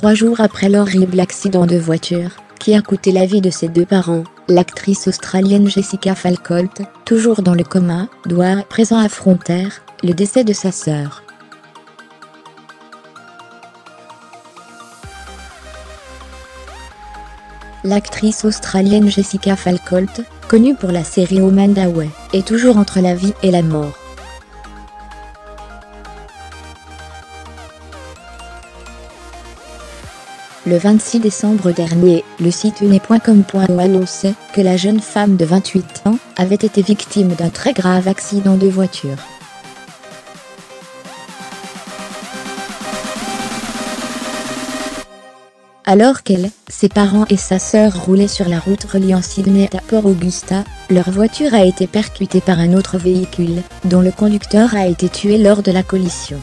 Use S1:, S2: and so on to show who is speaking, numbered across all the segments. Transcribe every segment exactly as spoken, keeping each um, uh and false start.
S1: Trois jours après l'horrible accident de voiture, qui a coûté la vie de ses deux parents, l'actrice australienne Jessica Falcolt, toujours dans le coma, doit à présent affronter le décès de sa sœur. L'actrice australienne Jessica Falcolt, connue pour la série Home and Away, est toujours entre la vie et la mort. Le vingt-six décembre dernier, le site une point com point o annonçait que la jeune femme de vingt-huit ans avait été victime d'un très grave accident de voiture. Alors qu'elle, ses parents et sa sœur roulaient sur la route reliant Sydney à Port Augusta, leur voiture a été percutée par un autre véhicule, dont le conducteur a été tué lors de la collision.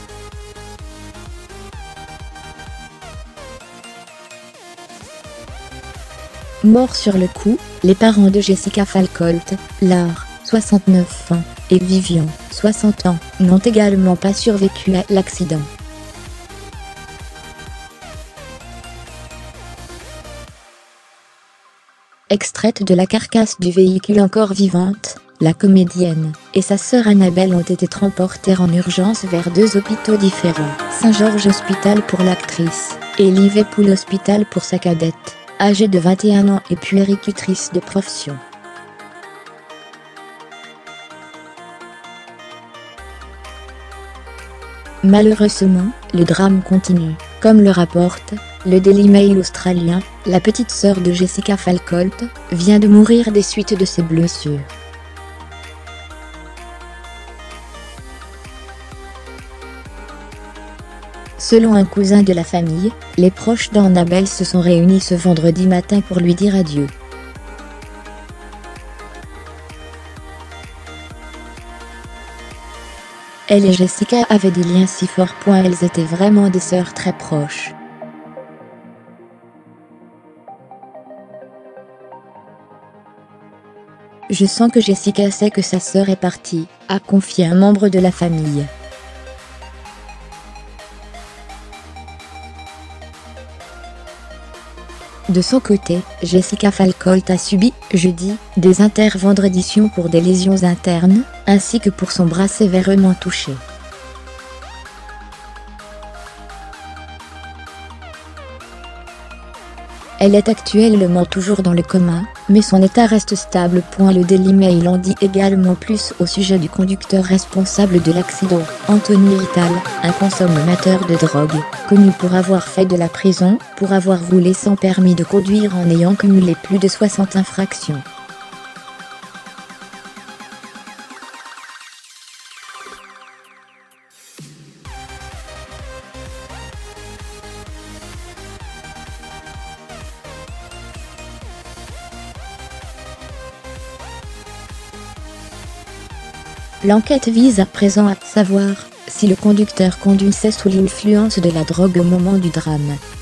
S1: Morts sur le coup, les parents de Jessica Falcolt, Lar, soixante-neuf ans, et Vivian, soixante ans, n'ont également pas survécu à l'accident. Extraites de la carcasse du véhicule encore vivante, la comédienne et sa sœur Annabelle ont été transportées en urgence vers deux hôpitaux différents, Saint George Hospital pour l'actrice, et Liverpool Hospital pour sa cadette, âgée de vingt et un ans et puéricultrice de profession. Malheureusement, le drame continue. Comme le rapporte le Daily Mail australien, la petite sœur de Jessica Falcolt vient de mourir des suites de ses blessures. Selon un cousin de la famille, les proches d'Annabelle se sont réunis ce vendredi matin pour lui dire adieu. Elle et Jessica avaient des liens si forts. Elles étaient vraiment des sœurs très proches. Je sens que Jessica sait que sa sœur est partie, a confié un membre de la famille. De son côté, Jessica Falcolt a subi, jeudi, des interventions pour des lésions internes, ainsi que pour son bras sévèrement touché. Elle est actuellement toujours dans le coma, mais son état reste stable. Le Daily Mail en dit également plus au sujet du conducteur responsable de l'accident, Anthony Little, un consommateur de drogue, connu pour avoir fait de la prison, pour avoir roulé sans permis de conduire en ayant cumulé plus de soixante infractions. L'enquête vise à présent à savoir si le conducteur conduisait sous l'influence de la drogue au moment du drame.